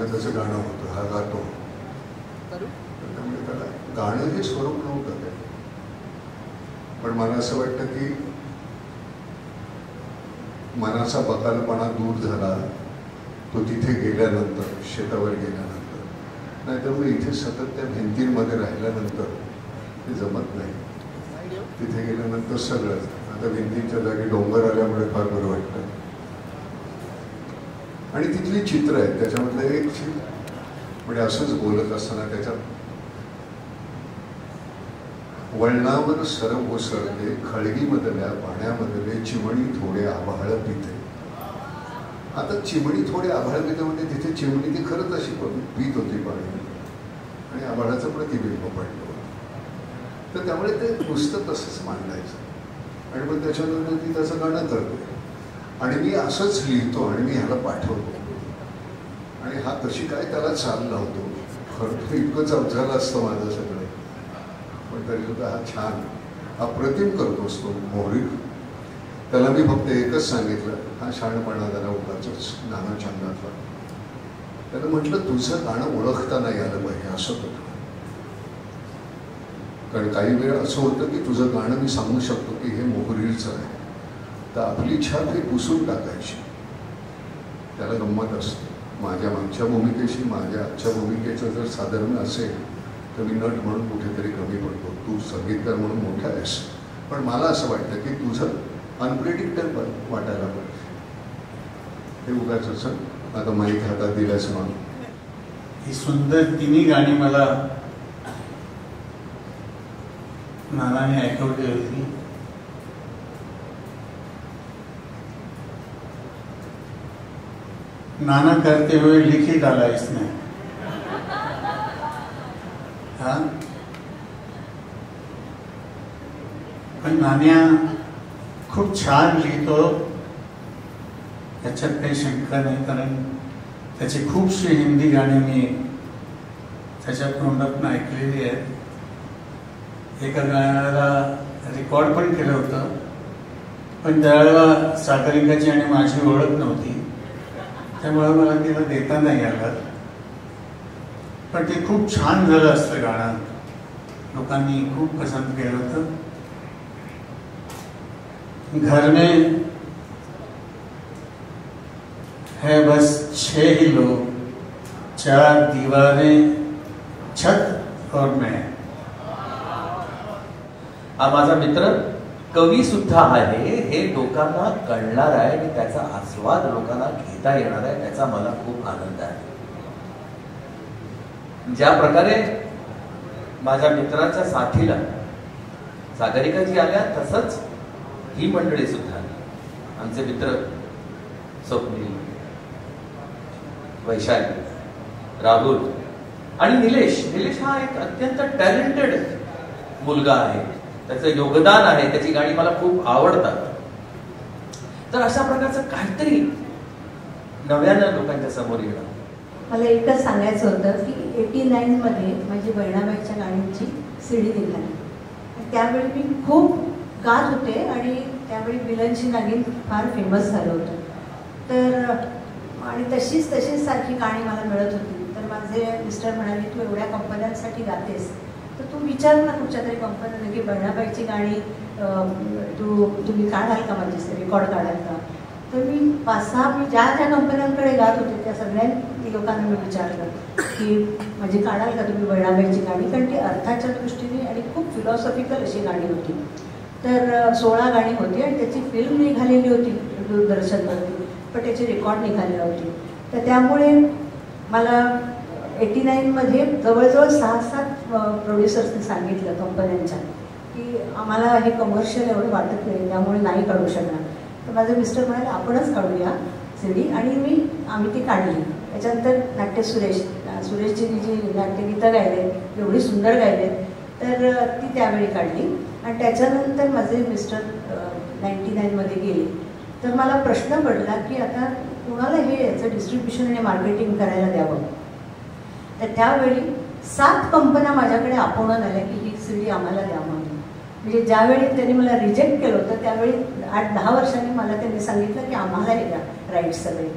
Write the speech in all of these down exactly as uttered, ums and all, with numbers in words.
त्याच्यामुळे त्याचं गाणं होतं, हा गातो. त्यामुळे त्याला गाणं हे स्वरूप नव्हतं ते. पण मला असं वाटतं की मनाचा बकालपणा दूर झाला तो तिथे गेल्यानंतर, शेतावर गेल्यानंतर. नाही तर मग इथे सतत त्या भिंतींमध्ये राहिल्यानंतर ते जमत नाही. तिथे गेल्यानंतर सगळं, आता भिंतींच्या जागी डोंगर आल्यामुळे फार बरं वाटतं. आणि तिथली चित्र आहेत, त्याच्यामधलं एक चित्र म्हणजे असंच बोलत असताना त्याच्यात वळणावर सरव ओसरते खळगीमधल्या पाण्यामधले चिमणी थोडे आभाळ पिते. आता चिमणी थोडे आभाळ पिते म्हणजे तिथे चिमणी ती खरंच अशी पित होती पाणी आणि आभाळाचं प्रतिबिंब पडलं. तर त्यामुळे ते नुसतं तसंच मांडायचं आणि मग त्याच्यानंतर ती त्याचं गाणं करते आणि मी असंच लिहितो आणि मी ह्याला पाठवतो आणि हा कशी काय त्याला चाल लावतो. खरं तर इतकंच अफझालं असतं माझं सगळं, पण तरीसुद्धा हा छान अप्रतिम करतोस तो मोहरी. त्याला मी फक्त एकच सांगितलं, हा शहाणपणा जरा उगाचच नाना छंदातला. त्याला म्हटलं तुझं गाणं ओळखता नाही आलं पाहिजे असं होतं. कारण काही वेळ असं होतं की तुझं गाणं मी सांगू शकतो की हे मोहरीचं आहे, तर आपली छाप हे पुसून टाकायची. त्याला गंमत असते. माझ्या मागच्या भूमिकेशी माझ्या आजच्या भूमिकेचं जर साधारण असेल तर मी नट म्हणून कुठेतरी कमी पडतो, तू संगीतकार म्हणून मोठा आहेस. पण मला असं वाटतं की तुझं अनप्रेडिक्टेबल वाटायला पाहिजे. हे उगाच असं आता माईक हातात दिल्यास म्हणून ही सुंदर तिन्ही गाणी मला नानाने ऐकवली होती. नाना करते हुए लिखी डाला इसने. हा पण नान्या खूप छान लिहितो, त्याच्यात काही शंका नाही. कारण त्याची खूपशी हिंदी गाणी मी त्याच्या तोंडातून ऐकलेली आहेत. एका गाण्याला रेकॉर्ड पण केलं होतं, पण त्यावेळेला सागरिकाची आणि माझी ओळख नव्हती, त्यामुळे मला तिला देता नाही आलं. पण ते खूप छान झालं असतं गाणं, लोकांनी खूप पसंत केलं होतं. घर में है बस छह ही लोग, चार दीवारें, छत और मैं. हा माझा मित्र कवी सुद्धा आहे हे लोकांना कळणार आहे आणि त्याचा आस्वाद लोकांना घेता येणार आहे, त्याचा मला खूप आनंद आहे. ज्या प्रकारे माझ्या मित्राच्या साथीला सागरिकाजी आल्या तसंच ही मंडळी सुद्धा, आमचे मित्र स्वप्नील, वैशाली, राहुल आणि निलेश. निलेश हा एक अत्यंत टॅलेंटेड मुलगा आहे, त्याचं योगदान आहे, त्याची गाणी मला खूप आवडतात. तर अशा प्रकारचं काहीतरी नव्यानं लोकांच्या समोर येणं. मला एकच सांगायचं होतं की एटी नाईन मध्ये माझी बहिणाबाईच्या गाण्यांची सीडी निघाली. त्यावेळी मी खूप गात होते आणि त्यावेळी विलनची नागिन फार फेमस झालं होतं. तर आणि तशीच तशीच सारखी गाणी मला मिळत होती. तर माझे मिस्टर म्हणाले तू एवढ्या कंपन्यांसाठी गातेस तर तू विचार ना कुठच्या तरी कंपन्यांना की बहिणाबाईची गाणी तू तुम्ही काढाल का, माझी रेकॉर्ड काढाल का. तर मी पाच सहा मी ज्या ज्या कंपन्यांकडे गात होते त्या सगळ्या लोकांना मी विचारलं की म्हणजे काढाल का तुम्ही बहिणाबाईची गाणी, कारण ती अर्थाच्या दृष्टीने आणि खूप फिलॉसॉफिकल अशी गाणी होती. तर सोळा गाणी होती आणि त्याची फिल्म निघालेली होती दूरदर्शनवरती, पण त्याची रेकॉर्ड निघाली नव्हती. तर त्यामुळे मला एटी नाईनमध्ये जवळजवळ सहा सात प्रोड्युसर्सने सांगितलं कंपन्यांच्या की आम्हाला हे कमर्शियल एवढं वाटत नाही, त्यामुळे नाही काढू शकणार. तर माझे मिस्टर म्हणाले आपणच काढूया सीडी, आणि मी आम्ही ती काढली. त्याच्यानंतर नाट्य सुरेश सुरेशजींनी जी नाट्यगीतं गायलेत एवढी सुंदर गायलेत तर ती त्यावेळी काढली. आणि त्याच्यानंतर माझे मिस्टर नाईन्टी नाईनमध्ये गेले. तर मला प्रश्न पडला की आता कुणाला हे याचं डिस्ट्रीब्युशन आणि मार्केटिंग करायला द्यावं. तर त्यावेळी सात कंपन्या माझ्याकडे आपवून आल्या की ही सीडी आम्हाला द्या म्हणून. म्हणजे ज्यावेळी त्यांनी मला रिजेक्ट केलं होतं त्यावेळी आठ दहा वर्षांनी मला त्यांनी सांगितलं की आम्हाला हे द्या राईट्स सगळे.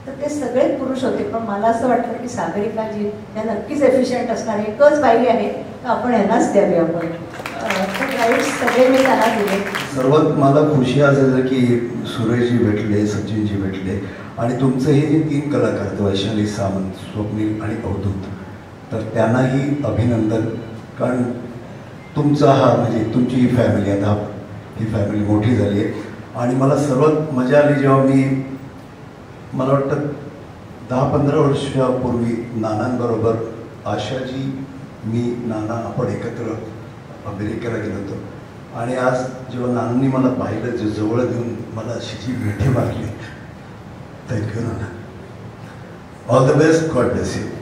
तर ते सगळे पुरुष होते. पण मला असं वाटलं की सागरिकाजी या नक्कीच एफिशियंट असणार, एकच बाई आहे तर आपण यांनाच द्यावी. आपण तर राईट्स सगळे मी त्यांना दिले. सर्वात मला खुशी असेल की सुरेशजी भेटले, सचिनजी भेटले आणि तुमचे हे जे तीन कलाकार आहेत वैशाली सामंत, स्वप्नील आणि अवधूत, तर त्यांनाही अभिनंदन. कारण तुमचा हा म्हणजे तुमची ही फॅमिली आता ही फॅमिली मोठी झाली आहे. आणि मला सर्वात मजा आली जेव्हा मी मला वाटतं दहा पंधरा वर्षापूर्वी नानांबरोबर आशाजी, मी, नाना आपण एकत्र अमेरिकेला गेलो होतो आणि आज जेव्हा नानांनी मला पाहिलं, जे जवळ देऊन मला अशी जी मिठी मारली, थँक्यू नाना. All the best, God bless you.